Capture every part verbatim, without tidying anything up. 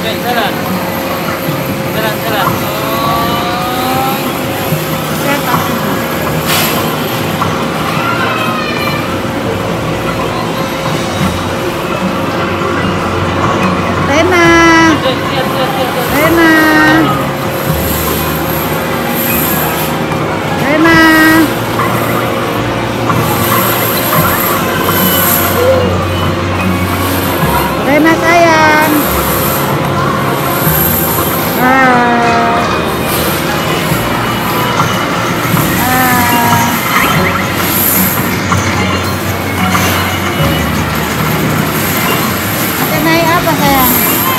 Oke, jalan. Jalan, jalan. Saya takut. Rena, Siap, siap, siap, siap. Rena, Rena. Rena sayang. Ah. Ah. Kita naik apa sayang?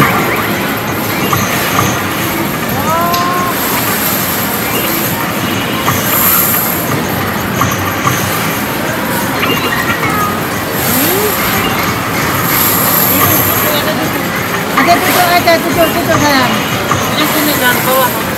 Oh. Ada tutup aja, tutup tutup sayang. Ini sini jangan bawah.